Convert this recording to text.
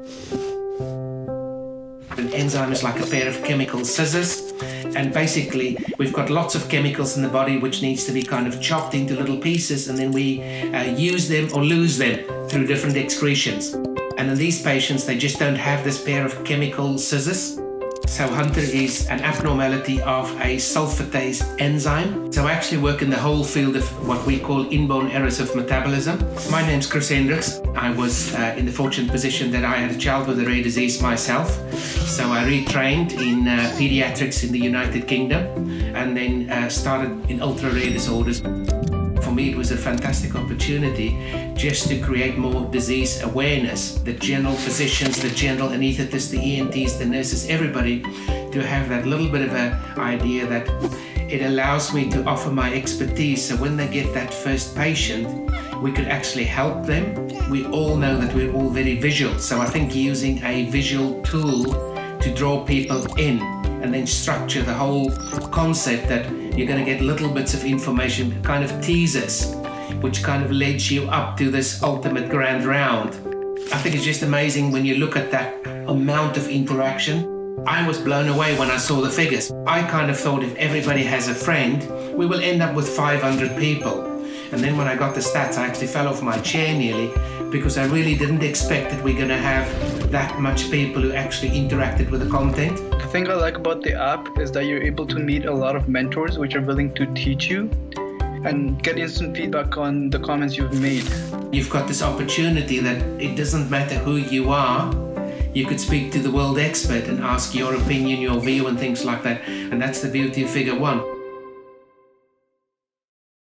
An enzyme is like a pair of chemical scissors, and basically we've got lots of chemicals in the body which needs to be kind of chopped into little pieces, and then we use them or lose them through different excretions. And in these patients, they just don't have this pair of chemical scissors. So Hunter is an abnormality of a sulfatase enzyme. So I actually work in the whole field of what we call inborn errors of metabolism. My name's Hendriksz. I was in the fortunate position that I had a child with a rare disease myself. So I retrained in pediatrics in the United Kingdom and then started in ultra-rare disorders. For me, it was a fantastic opportunity just to create more disease awareness. The general physicians, the general anaesthetists, the ENTs, the nurses, everybody, to have that little bit of an idea that it allows me to offer my expertise. So when they get that first patient, we could actually help them. We all know that we're all very visual. So I think using a visual tool to draw people in and then structure the whole concept that you're going to get little bits of information, kind of teasers, which kind of leads you up to this ultimate grand round. I think it's just amazing when you look at that amount of interaction. I was blown away when I saw the figures. I kind of thought if everybody has a friend, we will end up with 500 people. And then when I got the stats, I actually fell off my chair nearly, because I really didn't expect that we're going to have that much people who actually interacted with the content. The thing I like about the app is that you're able to meet a lot of mentors which are willing to teach you and get instant feedback on the comments you've made. You've got this opportunity that it doesn't matter who you are, you could speak to the world expert and ask your opinion, your view and things like that. And that's the beauty of Figure One.